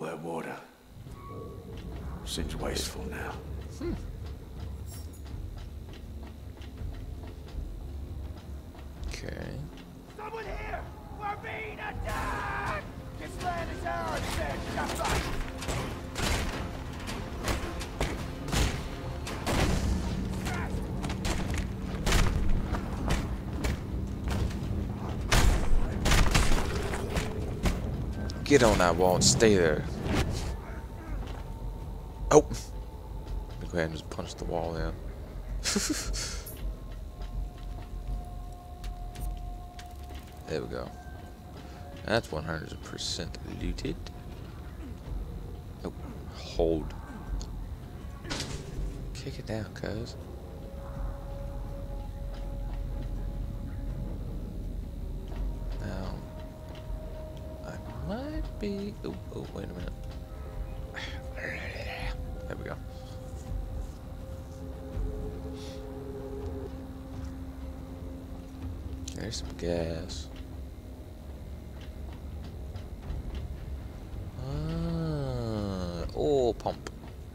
That water seems wasteful now. Okay. Someone here! We're being attacked! This land is ours, man! Just right! Get on that wall and stay there. Oh! Go ahead and just punch the wall in. There we go. That's 100% looted. Oh, hold. Kick it down, cuz. Now, I might be. Oh, wait a minute. There we go. There's some gas. Oil pump.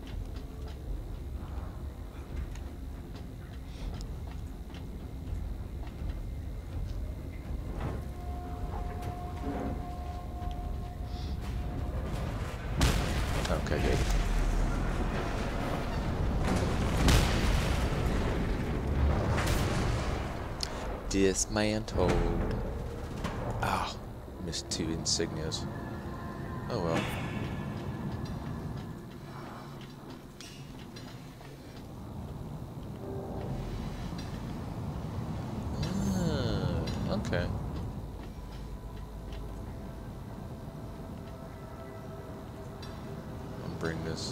Okay, good. Dismantled. Ah, missed 2 insignias. Oh well. Okay. I'll bring this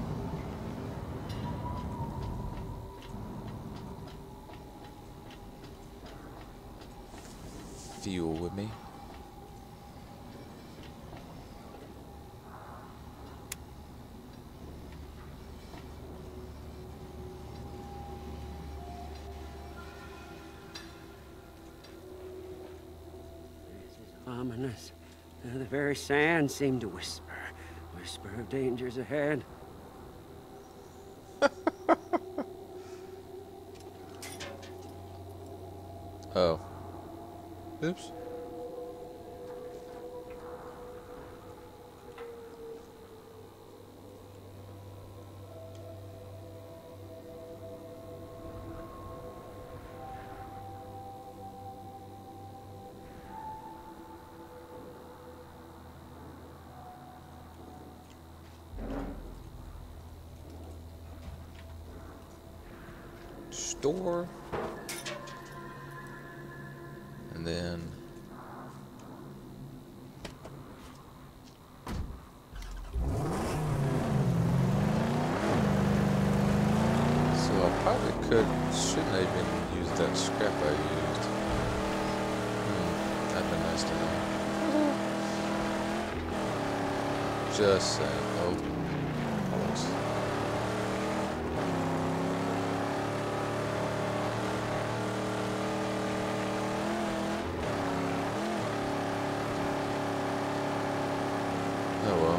fuel with me. Ominous. The very sand seemed to whisper of dangers ahead. Oh. Oops. Store. And then so I probably shouldn't have even used that scrap I used. That'd been nice to know. Just saying. Oh, almost. Oh well.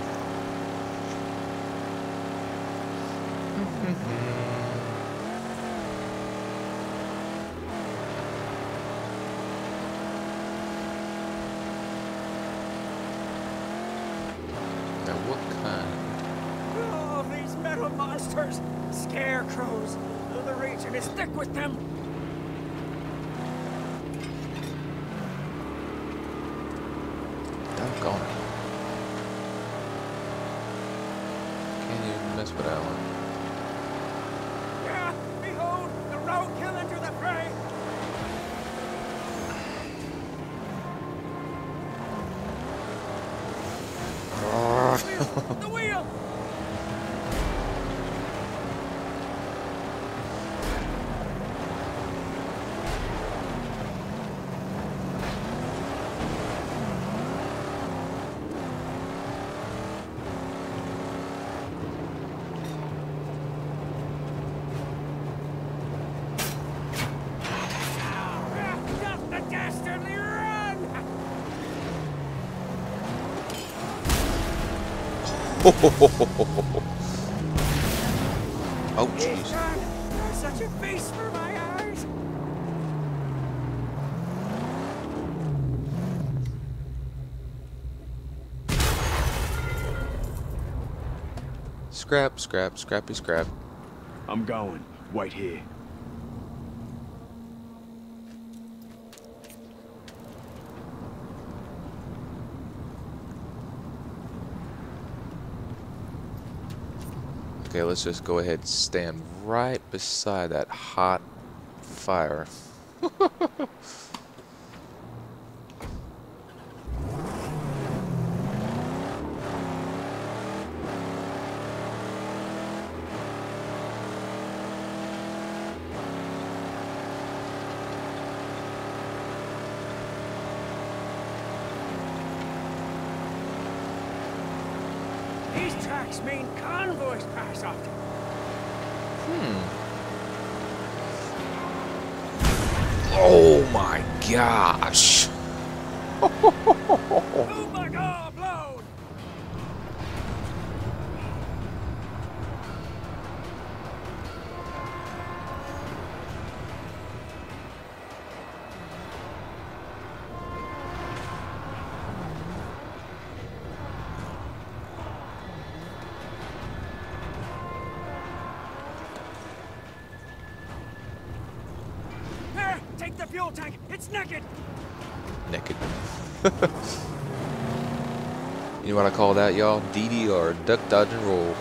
Now what kind? Oh, these metal monsters! Scarecrows! The region is thick with them! Doggone it. Can't even mess with that one. Yeah! Behold, the roadkill into the fray! The wheel! Not the dastardly run! Oh, jeez. You're such a feast for my eyes. Scrap, scrap, scrappy scrap. I'm going. Wait here. Okay, let's just go ahead and stand right beside that hot fire. These tracks mean convoys pass often. Oh my gosh. Oh my God, blown! Here, take the fuel tank. It's naked. Naked. You know what I call that, y'all? DDR, duck, dodge, and roll.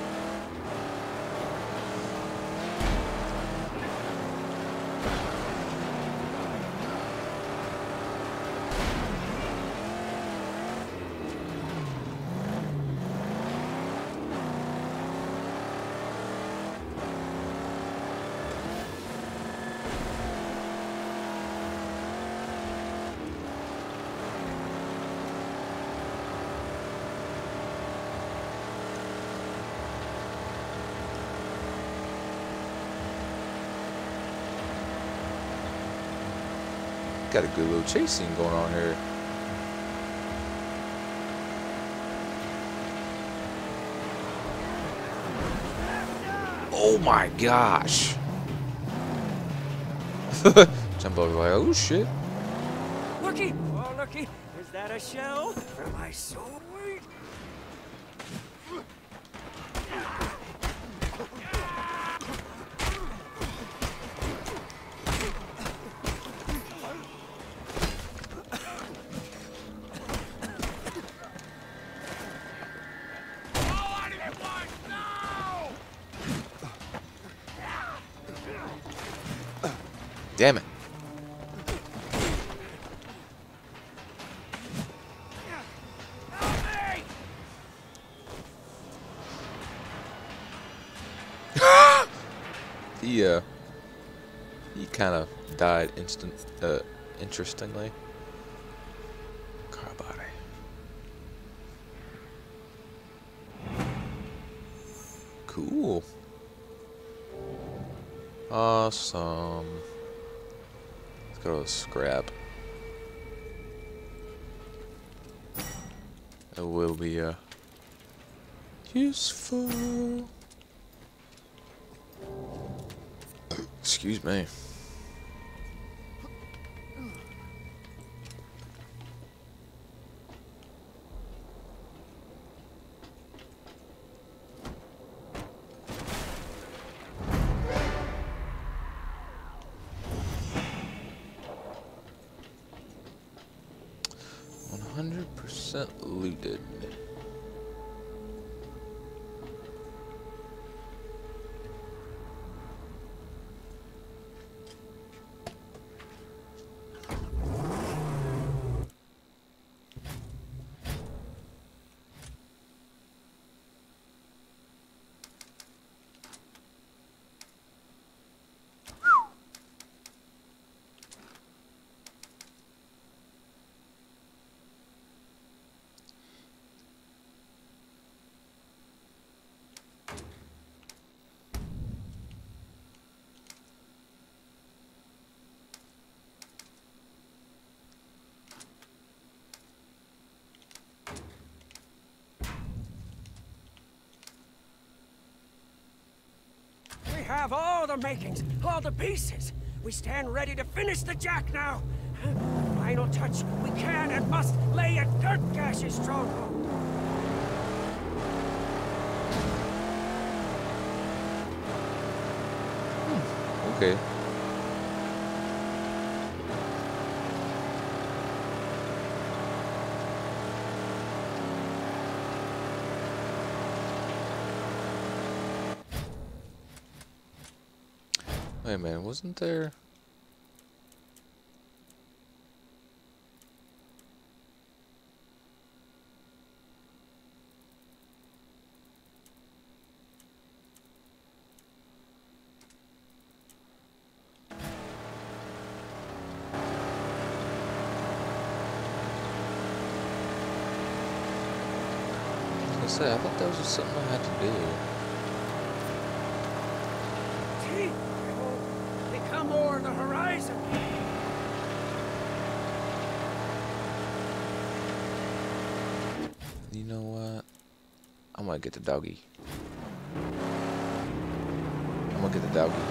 Got a good little chase scene going on here. Oh my gosh. Jumbo's like, oh shit. Looky! Oh, looky! Is that a shell for my soul? Damn it. He kind of died interestingly. Car body. Cool. Awesome. Let's go to scrap. It will be useful. Excuse me. Looted. have all the makings, all the pieces. We stand ready to finish the Jack now. Final touch, we can and must lay at Dirtgash's stronghold. Okay. Wait a minute, wasn't there? I thought that was just something I had to do. Gee, they come o'er the horizon. You know what? I'm gonna get the doggy. I'm gonna get the doggy.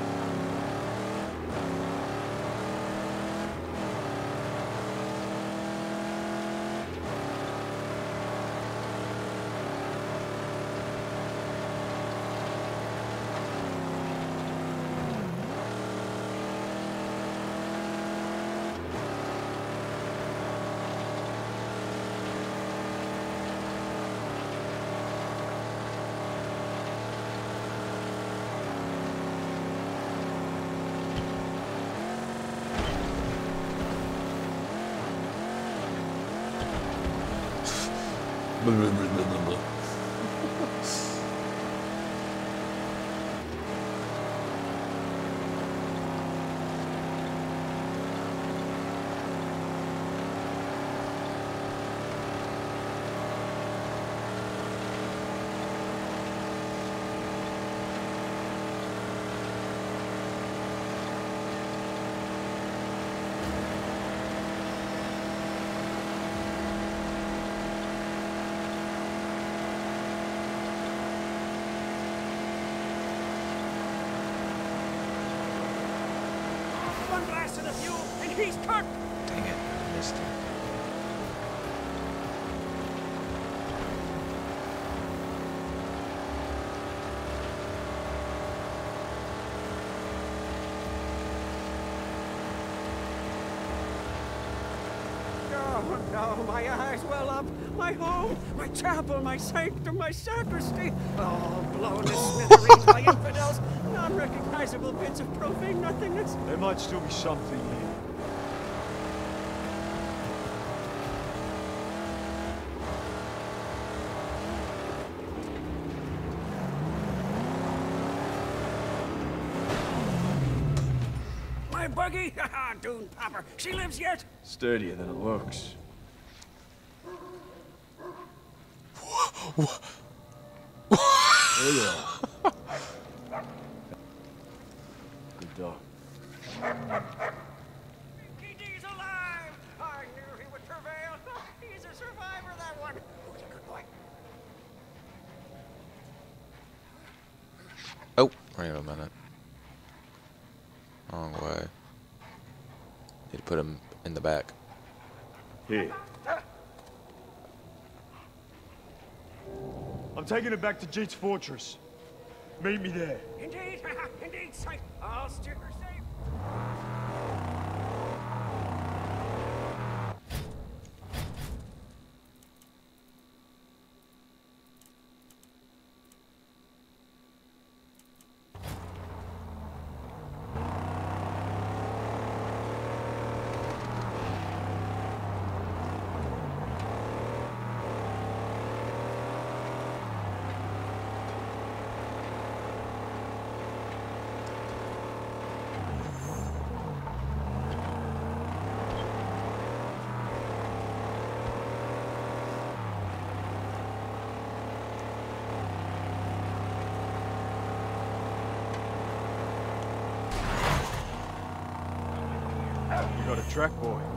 One blast of the fuel, and he's cooked. Dang it, I missed it. Oh, no, my eyes well up. My home, my chapel, my sanctum, my sacristy. All blown to smithereens by infidels. Non-recognizable bits of profane nothingness. There might still be something here. My buggy? Haha, Dune Popper. She lives yet? Sturdier than it looks. There you are. Good dog. He's alive! I knew he would prevail. He's a survivor, that one. Oh, he's a good boy. Oh, wait a minute. Wrong way. Need to put him in the back. Here. I'm taking it back to Jeet's fortress. Meet me there. Indeed, indeed, sight. I'll steer her safe. You got a track, boy.